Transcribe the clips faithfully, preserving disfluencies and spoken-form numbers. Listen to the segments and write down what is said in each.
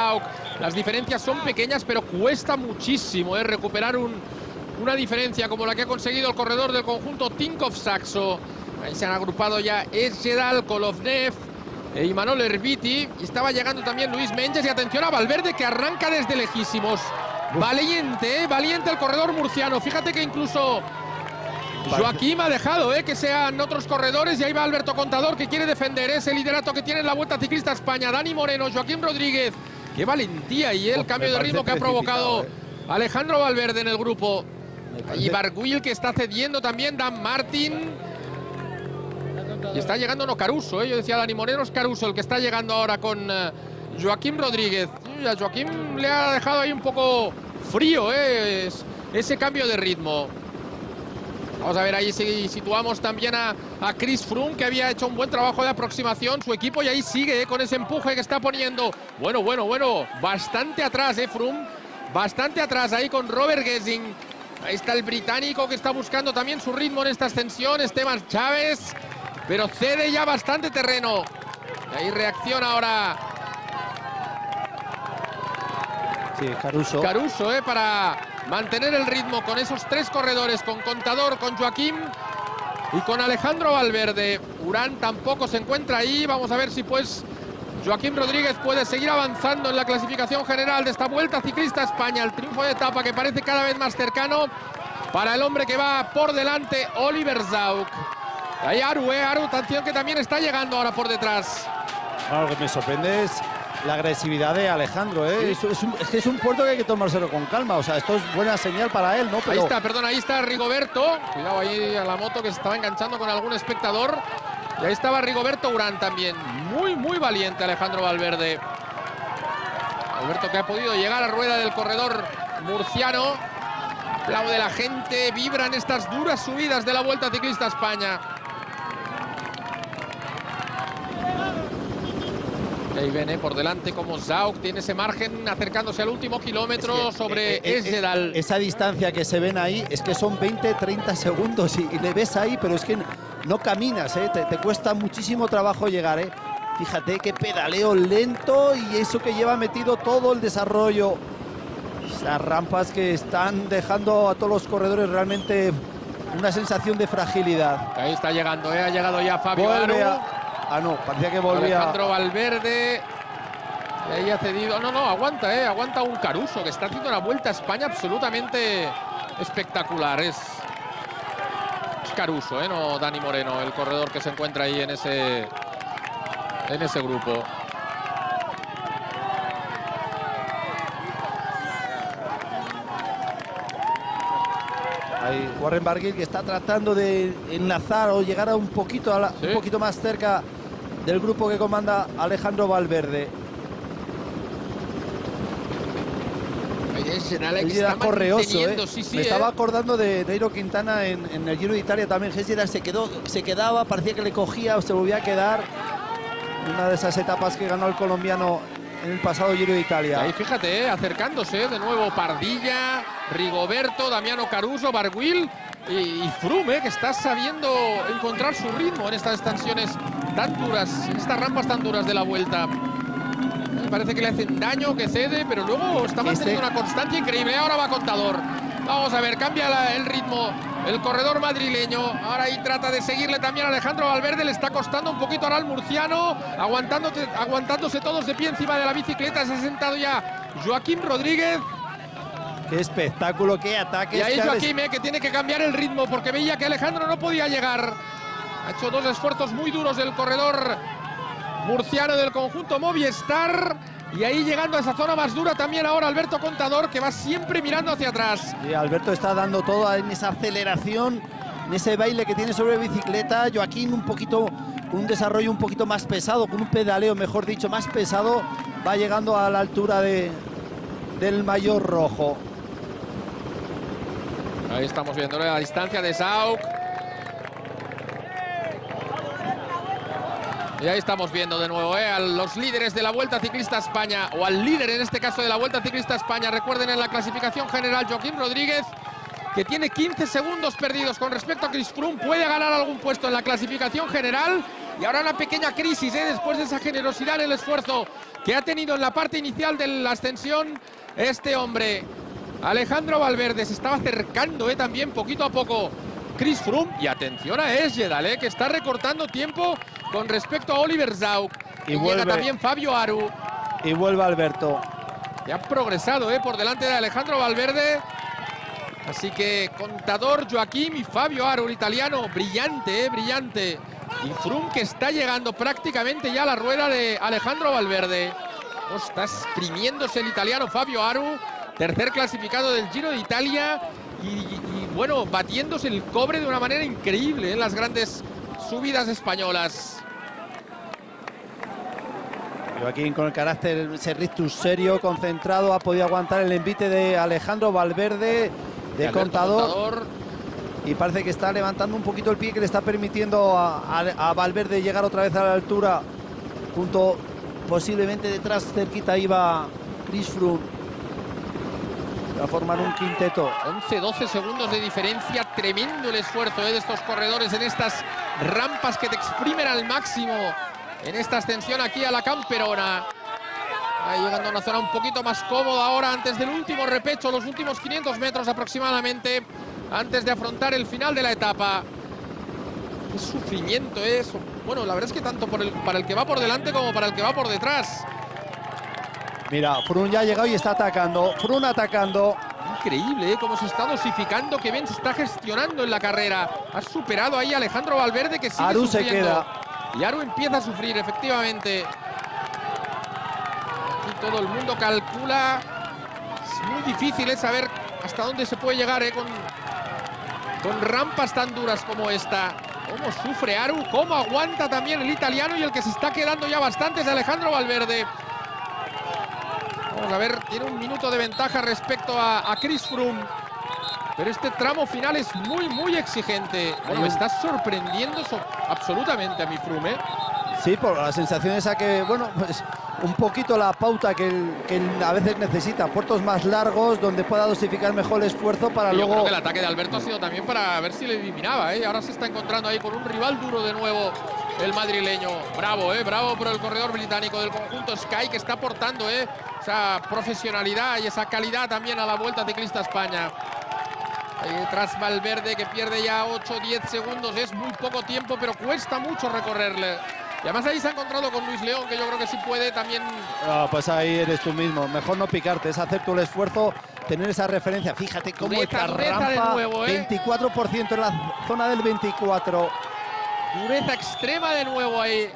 Zauk. Las diferencias son pequeñas, pero cuesta muchísimo eh, recuperar un, una diferencia como la que ha conseguido el corredor del conjunto Tinkoff Saxo. Ahí se han agrupado ya Esjedal, Kolovnev e Imanol Erviti. Y estaba llegando también Luis Menges. Y atención a Valverde, que arranca desde lejísimos. Valiente, eh, valiente el corredor murciano. Fíjate que incluso Joaquim ha dejado eh, que sean otros corredores. Y ahí va Alberto Contador, que quiere defender ese liderato que tiene en la Vuelta Ciclista España. Dani Moreno, Joaquim Rodríguez. Qué valentía y el cambio de ritmo que ha provocado eh. Alejandro Valverde en el grupo. Y Barguil, que está cediendo también. Dan Martin. Y está llegando no Caruso, ¿eh? Yo decía Dani Moreno, es Caruso el que está llegando ahora con uh, Joaquim Rodríguez. Y a Joaquim le ha dejado ahí un poco frío ¿eh? es, ese cambio de ritmo. Vamos a ver, ahí si situamos también a, a Chris Froome, que había hecho un buen trabajo de aproximación, su equipo, y ahí sigue ¿eh? con ese empuje que está poniendo. Bueno, bueno, bueno, bastante atrás, ¿eh? Froome, bastante atrás ahí con Robert Gesing. Ahí está el británico que está buscando también su ritmo en esta ascensión, Esteban Chávez. Pero cede ya bastante terreno. Y ahí reacciona ahora. Sí, Caruso. Caruso, ¿eh? Para mantener el ritmo con esos tres corredores, con Contador, con Joaquim y con Alejandro Valverde. Urán tampoco se encuentra ahí. Vamos a ver si pues Joaquim Rodríguez puede seguir avanzando en la clasificación general de esta Vuelta Ciclista España. El triunfo de etapa que parece cada vez más cercano para el hombre que va por delante, Oliver Zauk. Ahí Aru, eh, Aru, atención que también está llegando ahora por detrás. Bueno, lo que me sorprende es la agresividad de Alejandro, ¿eh? Sí. Es, es, un, es que es un puerto que hay que tomárselo con calma. O sea, esto es buena señal para él, ¿no? Pero... Ahí está, perdón, ahí está Rigoberto. Cuidado ahí a la moto que se estaba enganchando con algún espectador. Y ahí estaba Rigoberto Urán también. Muy, muy valiente Alejandro Valverde. Alberto, que ha podido llegar a rueda del corredor murciano. Aplaude la gente, vibran estas duras subidas de la Vuelta Ciclista España. Ahí viene por delante como Zauk tiene ese margen acercándose al último kilómetro es que, sobre eh, eh, Esjedal. Esa distancia que se ven ahí es que son veinte, treinta segundos y, y le ves ahí, pero es que no caminas, ¿eh? te, te cuesta muchísimo trabajo llegar. ¿eh? Fíjate qué pedaleo lento y eso que lleva metido todo el desarrollo. Estas rampas que están dejando a todos los corredores realmente una sensación de fragilidad. Ahí está llegando, ¿eh? Ha llegado ya Fabio Aru. Ah, no, parecía que volvía. Alejandro Valverde. Y ahí ha cedido. No, no, aguanta, ¿eh? Aguanta un Caruso, que está haciendo una Vuelta a España absolutamente espectacular. Es, es Caruso, ¿eh? No Dani Moreno, el corredor que se encuentra ahí en ese, en ese grupo. Ahí Warren Barguil, que está tratando de enlazar o llegar a un poquito, a la, ¿sí? un poquito más cerca del grupo que comanda Alejandro Valverde. Él era correoso, ¿eh? sí, sí, Me eh. estaba acordando de Nairo Quintana en, en el Giro de Italia también. Gesjedal se quedó, se quedaba, parecía que le cogía o se volvía a quedar. Una de esas etapas que ganó el colombiano en el pasado Giro de Italia. Ahí fíjate, eh, acercándose de nuevo Pardilla, Rigoberto, Damiano Caruso, Barguil y, y Froome, eh, que está sabiendo encontrar su ritmo en estas extensiones tan duras, en estas rampas tan duras de la Vuelta. Me parece que le hacen daño, que cede, pero luego está manteniendo este... una constancia increíble. Ahora va Contador. Vamos a ver, cambia la, el ritmo el corredor madrileño. Ahora ahí trata de seguirle también a Alejandro Valverde. Le está costando un poquito ahora al murciano. Aguantándose, aguantándose todos de pie encima de la bicicleta. Se ha sentado ya Joaquim Rodríguez. Qué espectáculo, qué ataque. Y ahí Joaquim, eh, que tiene que cambiar el ritmo porque veía que Alejandro no podía llegar. Ha hecho dos esfuerzos muy duros del corredor murciano del conjunto Movistar. Y ahí llegando a esa zona más dura también ahora Alberto Contador, que va siempre mirando hacia atrás. Y Alberto está dando todo en esa aceleración, en ese baile que tiene sobre bicicleta. Joaquín un poquito, un desarrollo un poquito más pesado, con un pedaleo, mejor dicho, más pesado. Va llegando a la altura de, del maillot rojo. Ahí estamos viendo la distancia de Zauk. Y ahí estamos viendo de nuevo eh, a los líderes de la Vuelta Ciclista España, o al líder en este caso de la Vuelta Ciclista España. Recuerden, en la clasificación general, Joaquim Rodríguez, que tiene quince segundos perdidos con respecto a Chris Froome, puede ganar algún puesto en la clasificación general. Y ahora una pequeña crisis eh, después de esa generosidad en el esfuerzo que ha tenido en la parte inicial de la ascensión este hombre. Alejandro Valverde se estaba acercando eh, también poquito a poco Chris Froome. Y atención a Esgedal, eh, que está recortando tiempo con respecto a Oliver Zauk. Y, y vuelve, llega también Fabio Aru. Y vuelve Alberto. Que ha progresado eh, por delante de Alejandro Valverde. Así que Contador, Joaquim y Fabio Aru, el italiano, brillante, eh, brillante. Y Froome que está llegando prácticamente ya a la rueda de Alejandro Valverde. Oh, está exprimiéndose el italiano Fabio Aru, tercer clasificado del Giro de Italia. Y, y, y bueno, batiéndose el cobre de una manera increíble en las grandes subidas españolas. Joaquín con el carácter, ese rictus serio, concentrado, ha podido aguantar el envite de Alejandro Valverde, de, de Contador. Contador. Y parece que está levantando un poquito el pie, que le está permitiendo a, a, a Valverde llegar otra vez a la altura. Junto, posiblemente detrás, cerquita, iba Chris Froome. Va a formar un quinteto. once doce segundos de diferencia. Tremendo el esfuerzo eh, de estos corredores en estas rampas que te exprimen al máximo. En esta ascensión aquí a la Camperona. Ahí llegando a una zona un poquito más cómoda ahora antes del último repecho, los últimos quinientos metros aproximadamente, antes de afrontar el final de la etapa. Qué sufrimiento es. Bueno, la verdad es que tanto por el, para el que va por delante como para el que va por detrás. Mira, Froome ya ha llegado y está atacando. Froome atacando. Increíble, ¿eh? Cómo se está dosificando, que bien se está gestionando en la carrera. Ha superado ahí a Alejandro Valverde, que sigue Aru sufriendo. Se queda. Y Aru empieza a sufrir, efectivamente. Aquí todo el mundo calcula. Es muy difícil eh, saber hasta dónde se puede llegar eh, con, con rampas tan duras como esta. Cómo sufre Aru, cómo aguanta también el italiano, y el que se está quedando ya bastante es Alejandro Valverde. Vamos a ver, tiene un minuto de ventaja respecto a, a Chris Froome. Pero este tramo final es muy, muy exigente. Bueno, me está sorprendiendo so absolutamente a mi Froome, ¿eh? Sí, por la sensación esa que, bueno, pues un poquito la pauta que, el, que el a veces necesita. Puertos más largos, donde pueda dosificar mejor el esfuerzo para y luego... Yo creo que el ataque de Alberto ha sido también para ver si le eliminaba, ¿eh? Ahora se está encontrando ahí con un rival duro de nuevo, el madrileño. Bravo, ¿eh? Bravo por el corredor británico del conjunto Sky, que está aportando, ¿eh? Esa profesionalidad y esa calidad también a la Vuelta Ciclista España. Ahí detrás Valverde, que pierde ya ocho diez segundos. Es muy poco tiempo, pero cuesta mucho recorrerle. Y además ahí se ha encontrado con Luis León, que yo creo que sí puede también... Ah, pues ahí eres tú mismo. Mejor no picarte, es hacer tú el esfuerzo, tener esa referencia. Fíjate cómo dureza, esta dureza rampa, de nuevo, ¿eh? veinticuatro por ciento en la zona del veinticuatro. Dureza extrema de nuevo ahí.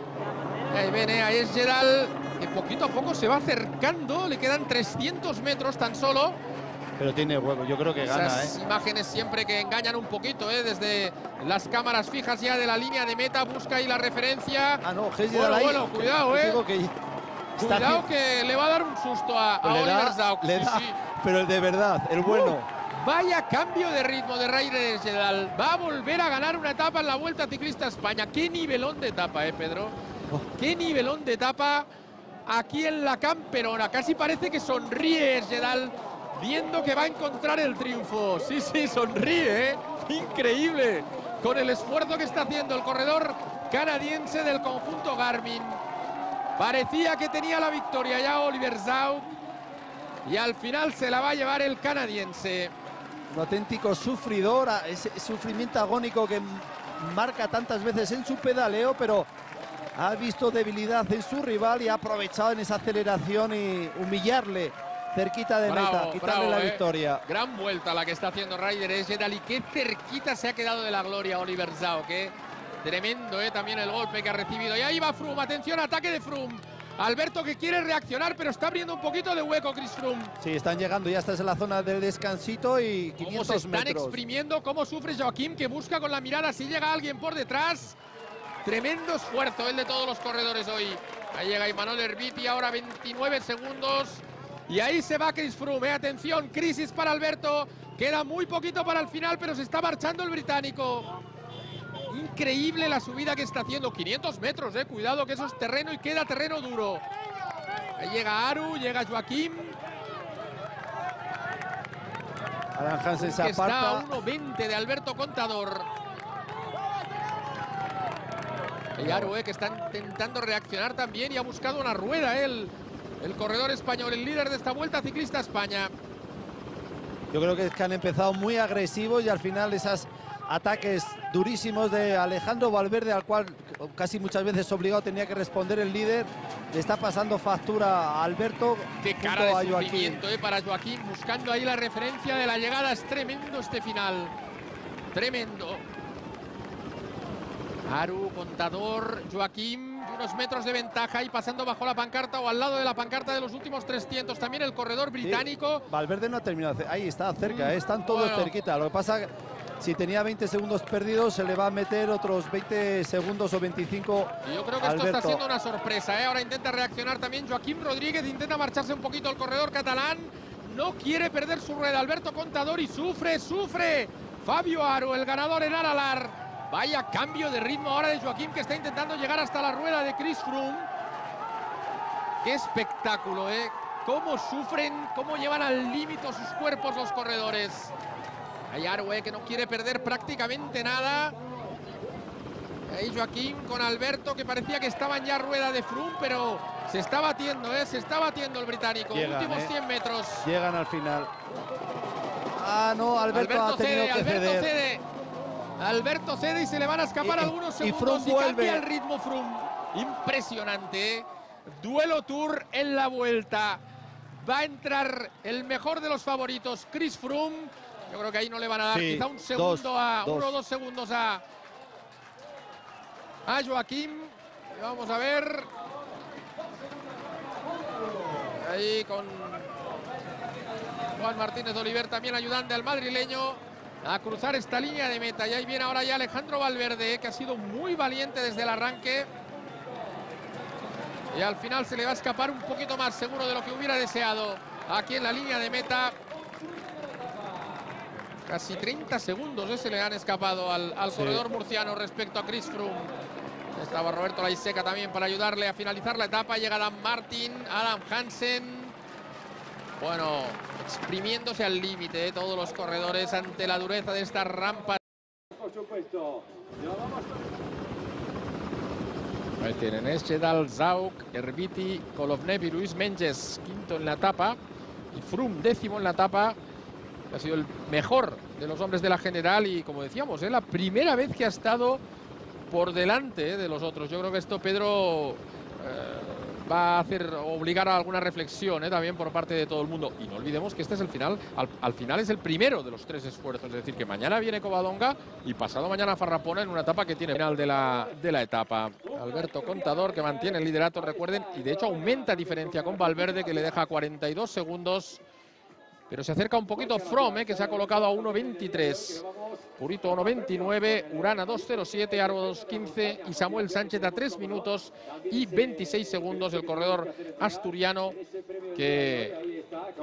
Ahí viene, ahí es Esgedal, que poquito a poco se va acercando. Le quedan trescientos metros tan solo. Pero tiene huevo, yo creo que gana, Esas ¿eh? imágenes siempre que engañan un poquito, ¿eh? Desde las cámaras fijas ya de la línea de meta, busca ahí la referencia. Ah, no, Esgedal bueno, ahí. bueno, cuidado, ¿eh? Que cuidado aquí, que le va a dar un susto a, pues a Oliver da, Zauk. Le sí, da, sí. Pero el de verdad, el bueno. Uh, vaya cambio de ritmo de Ryder Esgedal. Va a volver a ganar una etapa en la Vuelta Ciclista España. Qué nivelón de etapa, ¿eh, Pedro? Oh. Qué nivelón de etapa aquí en la Camperona. Casi parece que sonríe Esgedal, viendo que va a encontrar el triunfo. Sí, sí, sonríe, ¿eh? Increíble. Con el esfuerzo que está haciendo el corredor canadiense del conjunto Garmin. Parecía que tenía la victoria ya Oliver Zauk. Y al final se la va a llevar el canadiense. Un auténtico sufridor, ese sufrimiento agónico que marca tantas veces en su pedaleo, pero ha visto debilidad en su rival y ha aprovechado en esa aceleración y humillarle cerquita de bravo, meta, quitarle bravo, la eh. victoria. Gran vuelta la que está haciendo Ryder Esgedal, y qué cerquita se ha quedado de la gloria Oliver Zauk, ¿eh? Tremendo, ¿eh? También el golpe que ha recibido. Y ahí va Froome, atención, ataque de Froome. Alberto, que quiere reaccionar, pero está abriendo un poquito de hueco Chris Froome. Sí, están llegando, ya estás en la zona del descansito y quinientos metros. Cómo se están metros. exprimiendo, cómo sufre Joaquim, que busca con la mirada si llega alguien por detrás. Tremendo esfuerzo el de todos los corredores hoy. Ahí llega Imanol Erviti, ahora veintinueve segundos. Y ahí se va Chris Froome, ¿eh? Atención, crisis para Alberto. Queda muy poquito para el final, pero se está marchando el británico. Increíble la subida que está haciendo. quinientos metros, eh. Cuidado que eso es terreno y queda terreno duro. Ahí llega Aru, llega Joaquim. Alan Hansen se que aparta. está a uno veinte de Alberto Contador. Y Aru, eh, que está intentando reaccionar también y ha buscado una rueda, eh, el, el corredor español, el líder de esta Vuelta Ciclista España. Yo creo que, es que han empezado muy agresivos y al final esos ataques durísimos de Alejandro Valverde, al cual casi muchas veces obligado tenía que responder el líder, le está pasando factura a Alberto. Qué cara de sufrimiento eh, para Joaquim, buscando ahí la referencia de la llegada. Es tremendo este final, tremendo. Aru, Contador, Joaquim, unos metros de ventaja y pasando bajo la pancarta o al lado de la pancarta de los últimos trescientos. También el corredor británico. Sí, Valverde no ha terminado, ahí está cerca, eh, están todos bueno. cerquita. Lo que pasa, si tenía veinte segundos perdidos, se le va a meter otros veinte segundos o veinticinco. Y yo creo que Alberto. Esto está siendo una sorpresa, ¿eh? Ahora intenta reaccionar también Joaquim Rodríguez, intenta marcharse un poquito el corredor catalán. No quiere perder su rueda Alberto Contador y sufre, sufre. Fabio Aru, el ganador en Aralar. Vaya cambio de ritmo ahora de Joaquim, que está intentando llegar hasta la rueda de Chris Froome. Qué espectáculo, ¿eh? Cómo sufren, cómo llevan al límite sus cuerpos los corredores. Hay Aru, ¿eh? que no quiere perder prácticamente nada. Ahí Joaquim con Alberto, que parecía que estaban ya a rueda de Froome, pero se está batiendo, ¿eh? Se está batiendo el británico. Llegan, Últimos ¿eh? cien metros. Llegan al final. Ah, no, Alberto, Alberto ha tenido cede, que Alberto ceder. cede. Alberto cede y se le van a escapar y, algunos y segundos Froome y, cambia vuelve. el ritmo Froome. Impresionante, ¿eh? Duelo Tour en la Vuelta. Va a entrar el mejor de los favoritos, Chris Froome. Yo creo que ahí no le van a dar sí, quizá un segundo dos, a dos. uno o dos segundos a, a Joaquim. Vamos a ver. Ahí con Juan Martínez de Oliver también ayudando al madrileño a cruzar esta línea de meta. Y ahí viene ahora ya Alejandro Valverde, que ha sido muy valiente desde el arranque. Y al final se le va a escapar un poquito más, seguro, de lo que hubiera deseado aquí en la línea de meta. Casi treinta segundos ¿eh? se le han escapado al, al sí. corredor murciano respecto a Chris Froome. Estaba Roberto Laiseca también para ayudarle a finalizar la etapa. Llega Dan Martin, Adam Hansen. Bueno, exprimiéndose al límite, ¿eh? todos los corredores ante la dureza de esta rampa. Por supuesto. Ahí tienen, es Chedal, Zauk, Erviti, Kolovnev y Luis Menges, quinto en la etapa. Y Froome, décimo en la etapa. Ha sido el mejor de los hombres de la general y, como decíamos, es ¿eh? la primera vez que ha estado por delante ¿eh? de los otros. Yo creo que esto, Pedro, eh, va a hacer obligar a alguna reflexión ¿eh? también por parte de todo el mundo. Y no olvidemos que este es el final, al, al final es el primero de los tres esfuerzos. Es decir, que mañana viene Covadonga y pasado mañana Farrapona en una etapa que tiene final de la, de la etapa. Alberto Contador, que mantiene el liderato, recuerden, y de hecho aumenta diferencia con Valverde, que le deja cuarenta y dos segundos. Pero se acerca un poquito Froome, eh, que se ha colocado a uno veintitrés. Purito uno veintinueve, Urana dos cero siete, Arbo dos quince y Samuel Sánchez a tres minutos y veintiséis segundos. El corredor asturiano, que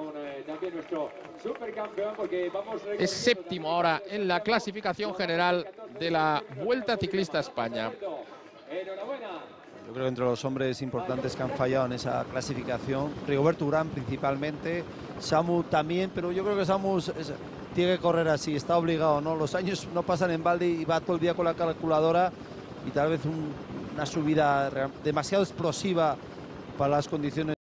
es séptimo ahora en la clasificación general de la Vuelta Ciclista España. Yo creo que entre los hombres importantes que han fallado en esa clasificación, Rigoberto Urán principalmente, Samu también, pero yo creo que Samu es, es, tiene que correr así, está obligado, ¿no? Los años no pasan en balde y va todo el día con la calculadora y tal vez un, una subida demasiado explosiva para las condiciones